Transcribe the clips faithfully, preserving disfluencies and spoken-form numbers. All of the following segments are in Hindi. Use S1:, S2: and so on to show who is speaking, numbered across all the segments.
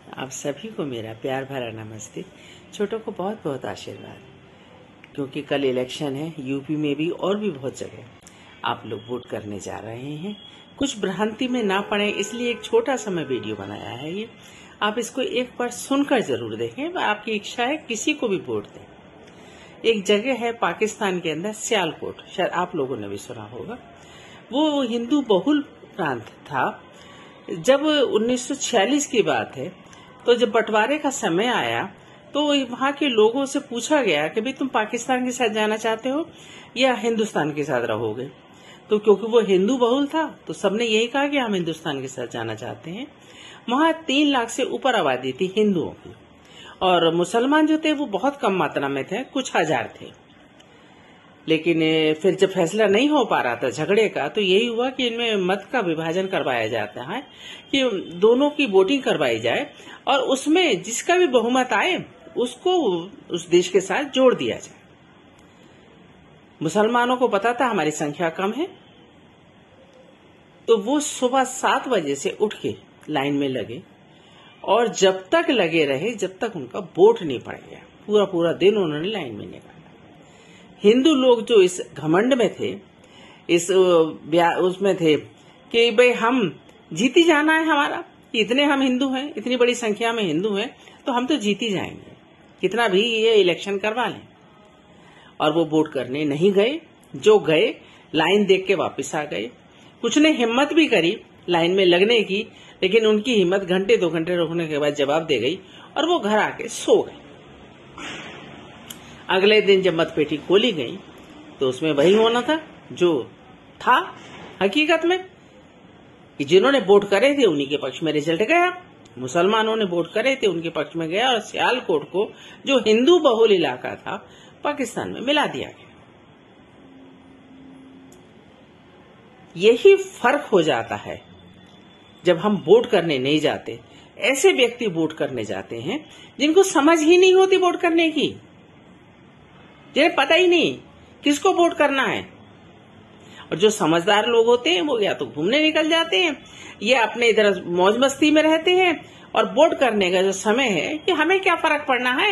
S1: आप सभी को मेरा प्यार भरा नमस्ते। छोटों को बहुत बहुत आशीर्वाद, क्योंकि कल इलेक्शन है यूपी में भी और भी बहुत जगह आप लोग वोट करने जा रहे हैं। कुछ भ्रांति में ना पड़े इसलिए एक छोटा सा मैं वीडियो बनाया है। ये आप इसको एक बार सुनकर जरूर देखें। आपकी इच्छा है किसी को भी वोट दें। एक जगह है पाकिस्तान के अंदर सियालकोट, शायद आप लोगों ने भी सुना होगा। वो हिंदू बहुल प्रांत था। जब उन्नीस सौ छियालीस की बात है, तो जब बंटवारे का समय आया तो वहां के लोगों से पूछा गया कि भाई तुम पाकिस्तान के साथ जाना चाहते हो या हिंदुस्तान के साथ रहोगे। तो क्योंकि वो हिंदू बहुल था तो सबने यही कहा कि हम हिंदुस्तान के साथ जाना चाहते हैं। वहां तीन लाख से ऊपर आबादी थी हिंदुओं की, और मुसलमान जो थे वो बहुत कम मात्रा में थे, कुछ हजार थे। लेकिन फिर जब फैसला नहीं हो पा रहा था झगड़े का, तो यही हुआ कि इनमें मत का विभाजन करवाया जाता है कि दोनों की वोटिंग करवाई जाए और उसमें जिसका भी बहुमत आए उसको उस देश के साथ जोड़ दिया जाए। मुसलमानों को पता था हमारी संख्या कम है, तो वो सुबह सात बजे से उठ के लाइन में लगे और जब तक लगे रहे जब तक उनका वोट नहीं पड़ गया। पूरा पूरा दिन उन्होंने लाइन में निकाला। हिंदू लोग जो इस घमंड में थे, इस उसमें थे कि भाई हम जीती जाना है हमारा, इतने हम हिंदू हैं, इतनी बड़ी संख्या में हिंदू हैं तो हम तो जीती जाएंगे, कितना भी ये इलेक्शन करवा लें। और वो वोट करने नहीं गए। जो गए लाइन देख के वापस आ गए। कुछ ने हिम्मत भी करी लाइन में लगने की, लेकिन उनकी हिम्मत घंटे दो घंटे रुकने के बाद जवाब दे गई और वो घर आके सो गए। अगले दिन जब मतपेटी खोली गई तो उसमें वही होना था जो था हकीकत में, कि जिन्होंने वोट करे थे उन्हीं के पक्ष में रिजल्ट गया। मुसलमानों ने वोट करे थे उनके पक्ष में गया और सियालकोट को, जो हिंदू बहुल इलाका था, पाकिस्तान में मिला दिया गया। यही फर्क हो जाता है जब हम वोट करने नहीं जाते। ऐसे व्यक्ति वोट करने जाते हैं जिनको समझ ही नहीं होती वोट करने की, जिन्हें पता ही नहीं किसको वोट करना है। और जो समझदार लोग होते हैं वो या तो घूमने निकल जाते हैं या अपने इधर मौज मस्ती में रहते हैं, और वोट करने का जो समय है कि हमें क्या फर्क पड़ना है,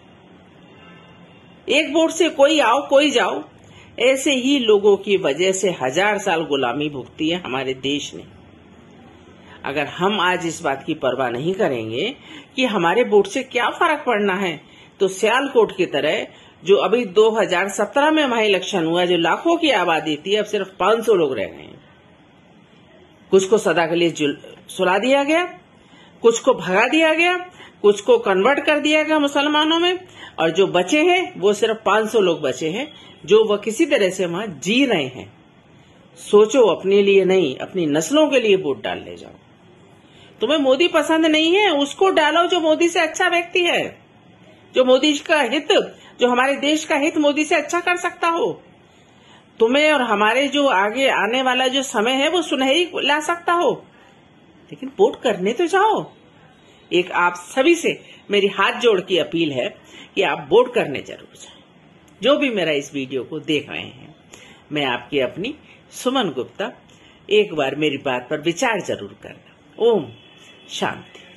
S1: एक वोट से कोई आओ कोई जाओ। ऐसे ही लोगों की वजह से हजार साल गुलामी भुगती है हमारे देश ने। अगर हम आज इस बात की परवाह नहीं करेंगे कि हमारे वोट से क्या फर्क पड़ना है, तो सियालकोट की तरह जो अभी दो हज़ार सत्रह में वहां इलेक्शन हुआ, जो लाखों की आबादी थी, अब सिर्फ पाँच सौ लोग रह गए हैं। कुछ को सदा के लिए सुला दिया गया, कुछ को भगा दिया गया, कुछ को कन्वर्ट कर दिया गया मुसलमानों में, और जो बचे हैं वो सिर्फ पाँच सौ लोग बचे हैं जो वह किसी तरह से वहां जी रहे हैं। सोचो, अपने लिए नहीं अपनी नस्लों के लिए वोट डाल ले जाओ। तुम्हें मोदी पसंद नहीं है, उसको डालो जो मोदी से अच्छा व्यक्ति है, जो मोदी का हित, जो हमारे देश का हित मोदी से अच्छा कर सकता हो। तुम्हें और हमारे जो आगे आने वाला जो समय है वो सुनहरी ला सकता हो। लेकिन वोट करने तो जाओ। एक आप सभी से मेरी हाथ जोड़ की अपील है कि आप वोट करने जरूर जाएं। जो भी मेरा इस वीडियो को देख रहे हैं, मैं आपकी अपनी सुमन गुप्ता। एक बार मेरी बात पर विचार जरूर करना। ओम शांति।